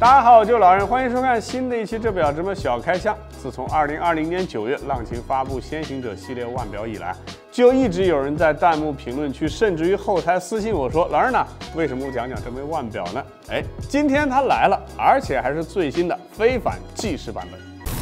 大家好，我就是老任，欢迎收看新的一期《这表这么小开箱》。自从2020年9月浪琴发布先行者系列腕表以来，就一直有人在弹幕评论区，甚至于后台私信我说：“老任呢，为什么不讲讲这枚腕表呢？”今天它来了，而且还是最新的非凡计时版本。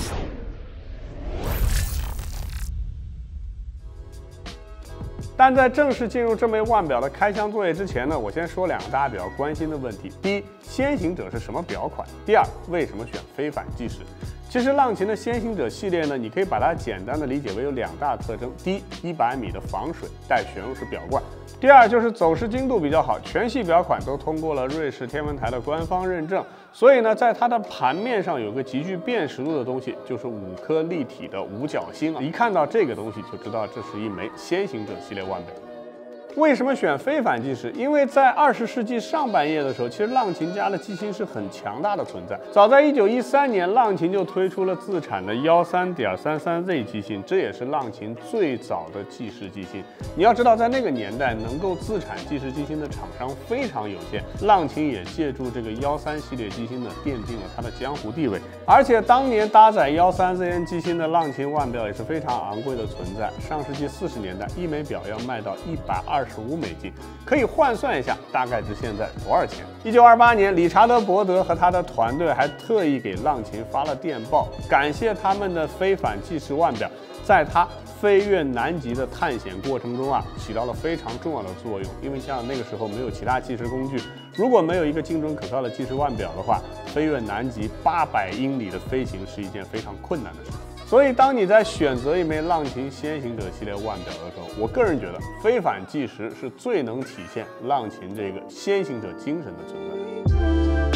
但在正式进入这枚腕表的开箱作业之前呢，我先说两个大家比较关心的问题：第一，先行者是什么表款？第二，为什么选非凡计时？其实浪琴的先行者系列呢，你可以把它简单的理解为有两大特征：第一，100米的防水带旋入式表冠；第二就是走势精度比较好，全系表款都通过了瑞士天文台的官方认证。所以呢，在它的盘面上有个极具辨识度的东西，就是5颗立体的五角星。一看到这个东西就知道这是一枚先行者系列腕表。 为什么选非凡计时？因为在20世纪上半叶的时候，其实浪琴家的机芯是很强大的存在。早在1913年，浪琴就推出了自产的13.33Z 机芯，这也是浪琴最早的计时机芯。你要知道，在那个年代，能够自产计时机芯的厂商非常有限。浪琴也借助这个13系列机芯呢，奠定了它的江湖地位。而且当年搭载13ZN 机芯的浪琴腕表也是非常昂贵的存在。上世纪40年代，一枚表要卖到125美金，可以换算一下，大概值现在多少钱？1928年，理查德·伯德和他的团队还特意给浪琴发了电报，感谢他们的非凡计时腕表在他飞越南极的探险过程中起到了非常重要的作用。因为像那个时候没有其他计时工具，如果没有一个精准可靠的计时腕表的话，飞越南极800英里的飞行是一件非常困难的事。 所以，当你在选择一枚浪琴先行者系列腕表的时候，我个人觉得非凡计时是最能体现浪琴这个先行者精神的存在。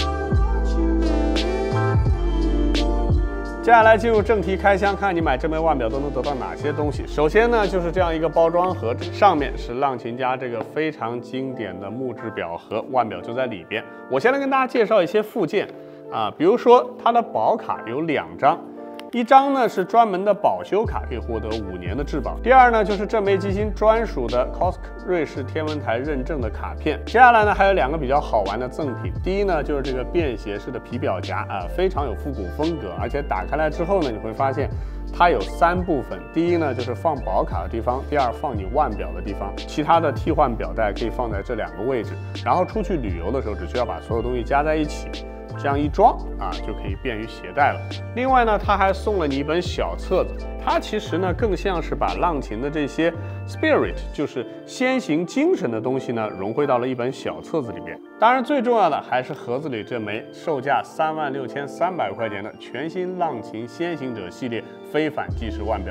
接下来进入正题开箱，看你买这枚腕表都能得到哪些东西。首先呢，就是这样一个包装盒，上面是浪琴家这个非常经典的木质表盒，腕表就在里边。我先来跟大家介绍一些附件比如说它的保卡有2张。 一张呢是专门的保修卡，可以获得5年的质保。第二呢就是这枚机芯专属的 COSC 瑞士天文台认证的卡片。接下来呢还有2个比较好玩的赠品。第一呢就是这个便携式的皮表夹非常有复古风格，而且打开来之后呢你会发现它有3部分。第一呢就是放保卡的地方，第二放你腕表的地方，其他的替换表带可以放在这2个位置。然后出去旅游的时候只需要把所有东西加在一起。 这样一装就可以便于携带了。另外呢，它还送了你一本小册子，它其实呢更像是把浪琴的这些 spirit， 就是先行精神的东西呢融汇到了一本小册子里边。当然，最重要的还是盒子里这枚售价36300块钱的全新浪琴先行者系列非凡计时腕表。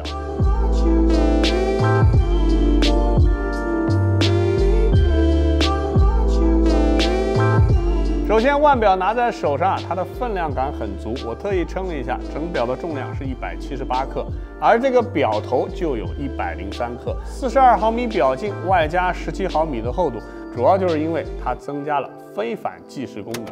首先，腕表拿在手上它的分量感很足。我特意称了一下，整表的重量是178克，而这个表头就有103克，42毫米表径外加17毫米的厚度，主要就是因为它增加了非凡计时功能。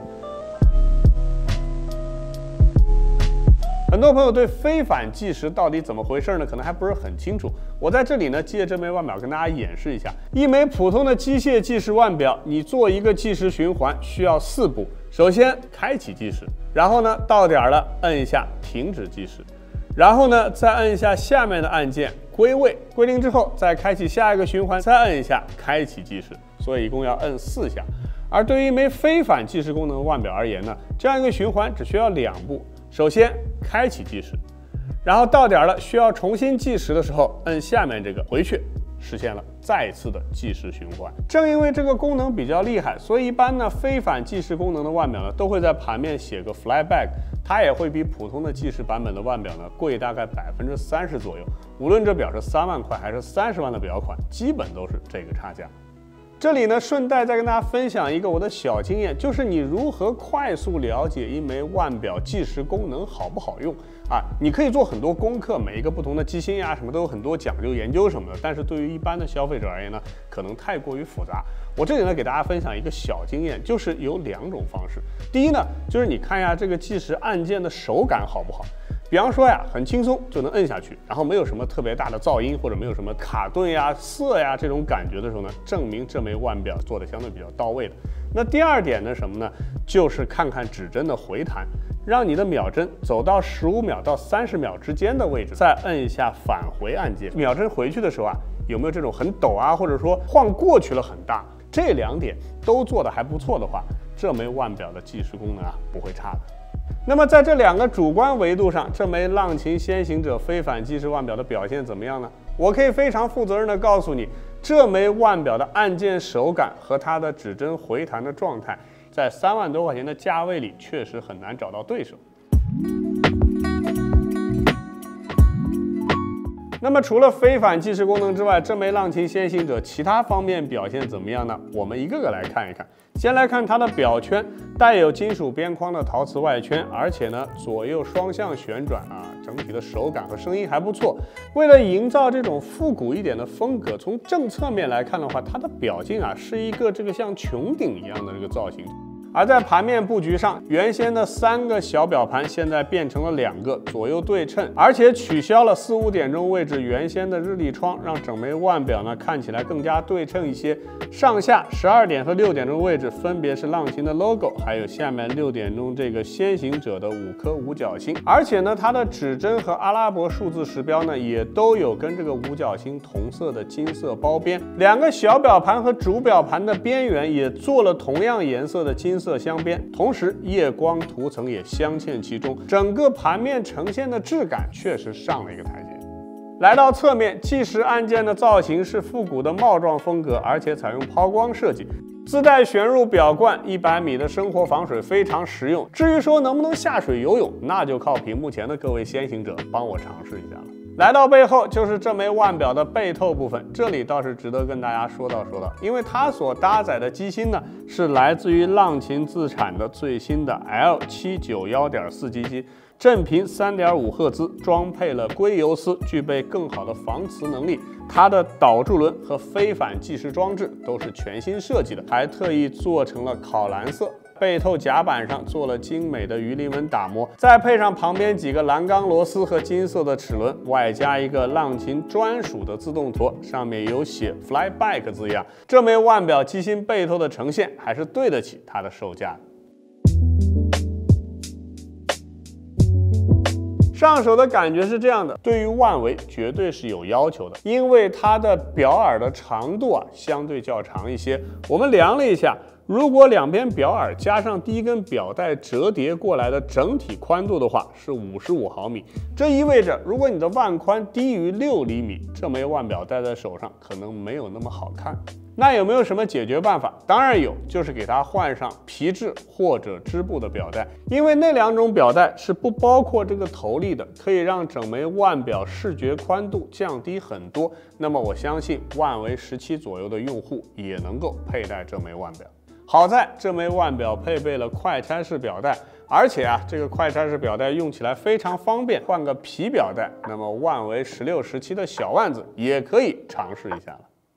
很多朋友对非凡计时到底怎么回事呢？可能还不是很清楚。我在这里呢，借这枚腕表跟大家演示一下。一枚普通的机械计时腕表，你做一个计时循环需要4步。首先开启计时，然后呢到点了摁一下停止计时，然后呢再摁一下下面的按键归位，归零之后再开启下一个循环，再摁一下开启计时。所以一共要摁4下。而对于一枚非凡计时功能的腕表而言呢，这样一个循环只需要2步。 首先开启计时，然后到点了需要重新计时的时候，摁下面这个回去，实现了再次的计时循环。正因为这个功能比较厉害，所以一般呢非凡计时功能的腕表呢都会在盘面写个 flyback， 它也会比普通的计时版本的腕表呢贵大概30%左右。无论这表是3万块还是30万的表款，基本都是这个差价。 这里呢，顺带再跟大家分享一个我的小经验，就是你如何快速了解一枚腕表计时功能好不好用你可以做很多功课，每一个不同的机芯什么都有很多讲究研究什么的，但是对于一般的消费者而言呢，可能太过于复杂。我这里呢给大家分享一个小经验，就是有2种方式。第一呢，就是你看一下这个计时按键的手感好不好。 比方说呀，很轻松就能摁下去，然后没有什么特别大的噪音或者没有什么卡顿呀、涩呀这种感觉的时候呢，证明这枚腕表做的相对比较到位的。那第二点呢，什么呢？就是看看指针的回弹，让你的秒针走到15秒到30秒之间的位置，再摁一下返回按键。秒针回去的时候啊，有没有这种很抖啊，或者说晃过去了很大？这2点都做得还不错的话，这枚腕表的计时功能啊不会差的。那么在这2个主观维度上，这枚浪琴先行者非反计时腕表的表现怎么样呢？我可以非常负责任地告诉你，这枚腕表的按键手感和它的指针回弹的状态，在3万多块钱的价位里确实很难找到对手。那么除了非反计时功能之外，这枚浪琴先行者其他方面表现怎么样呢？我们一个个来看一看。先来看它的表圈，带有金属边框的陶瓷外圈，而且呢左右双向旋转啊，整体的手感和声音还不错。为了营造这种复古一点的风格，从正侧面来看的话，它的表径啊是一个这个像穹顶一样的这个造型。而在盘面布局上，原先的3个小表盘现在变成了2个，左右对称，而且取消了4、5点钟位置原先的日历窗，让整枚腕表呢看起来更加对称一些。上下12点和6点钟位置分别是浪琴的 logo， 还有下面6点钟这个先行者的5颗五角星。而且呢，它的指针和阿拉伯数字时标呢也都有跟这个五角星同色的金色包边。2个小表盘和主表盘的边缘也做了同样颜色的金色镶边，同时夜光涂层也镶嵌其中，整个盘面呈现的质感确实上了一个台阶。来到侧面，计时按键的造型是复古的帽状风格，而且采用抛光设计，自带旋入表冠，100米的生活防水非常实用。至于说能不能下水游泳，那就靠屏幕前的各位先行者帮我尝试一下了。来到背后，就是这枚腕表的背透部分，这里倒是值得跟大家说道，因为它所搭载的机芯呢，是来自于浪琴自产的最新的 L791.4 机芯，振频3.5赫兹，装配了硅油丝，具备更好的防磁能力。它的导柱轮和非反计时装置都是全新设计的，还特意做成了烤蓝色。背透甲板上做了精美的鱼鳞纹打磨，再配上旁边几个蓝钢螺丝和金色的齿轮，外加一个浪琴专属的自动舵，上面有写 Flyback 字样。这枚腕表机芯背透的呈现还是对得起它的售价。上手的感觉是这样的，对于腕围绝对是有要求的，因为它的表耳的长度啊相对较长一些。我们量了一下，如果2边表耳加上第一根表带折叠过来的整体宽度的话，是55毫米。这意味着，如果你的腕宽低于6厘米，这枚腕表戴在手上可能没有那么好看。那有没有什么解决办法？当然有，就是给它换上皮质或者织布的表带，因为那2种表带是不包括这个头力的，可以让整枚腕表视觉宽度降低很多。那么我相信腕围17左右的用户也能够佩戴这枚腕表。好在这枚腕表配备了快拆式表带，而且啊，这个快拆式表带用起来非常方便，换个皮表带，那么腕围16、17的小腕子也可以尝试一下了。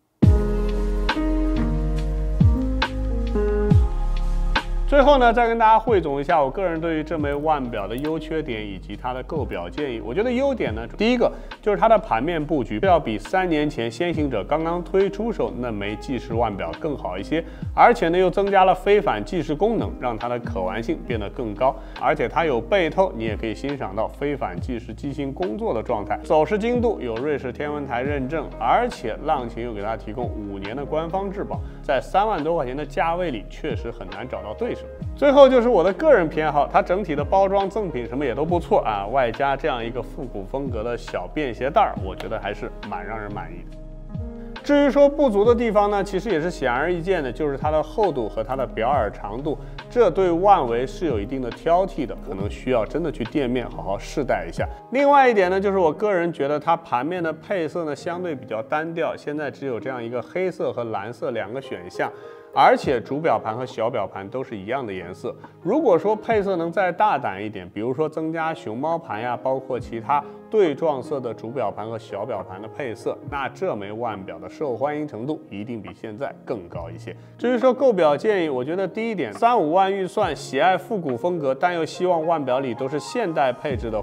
最后呢，再跟大家汇总一下我个人对于这枚腕表的优缺点以及它的购表建议。我觉得优点呢，第一个就是它的盘面布局要比3年前先行者刚刚推出时候那枚计时腕表更好一些，而且呢又增加了非反计时功能，让它的可玩性变得更高。而且它有背透，你也可以欣赏到非反计时机芯工作的状态，走时精度有瑞士天文台认证，而且浪琴又给它提供5年的官方质保，在3万多块钱的价位里确实很难找到对手。最后就是我的个人偏好，它整体的包装赠品什么也都不错啊，外加这样一个复古风格的小便携袋，我觉得还是蛮让人满意的。至于说不足的地方呢，其实也是显而易见的，就是它的厚度和它的表耳长度，这对腕围是有一定的挑剔的，可能需要真的去店面好好试戴一下。另外一点呢，就是我个人觉得它盘面的配色呢相对比较单调，现在只有这样一个黑色和蓝色2个选项。而且主表盘和小表盘都是一样的颜色。如果说配色能再大胆一点，比如说增加熊猫盘呀，包括其他对撞色的主表盘和小表盘的配色，那这枚腕表的受欢迎程度一定比现在更高一些。至于说购表建议，我觉得第一点，3、5万预算，喜爱复古风格，但又希望腕表里都是现代配置的话，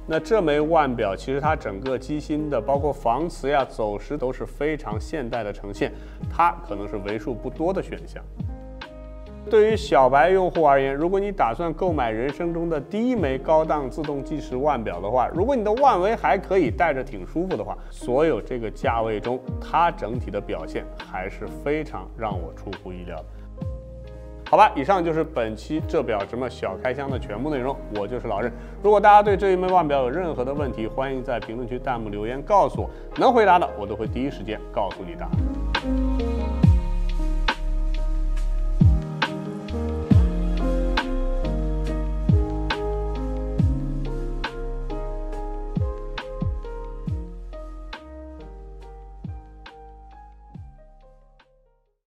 那这枚腕表其实它整个机芯的包括防磁呀、走时都是非常现代的呈现，它可能是为数不多的选项。对于小白用户而言，如果你打算购买人生中的第一枚高档自动计时腕表的话，如果你的腕围还可以，戴着挺舒服的话，所有这个价位中，它整体的表现还是非常让我出乎意料的。好吧，以上就是本期这表什么小开箱的全部内容。我就是老任。如果大家对这一枚腕表有任何的问题，欢迎在评论区弹幕留言告诉我，能回答的我都会第一时间告诉你答案。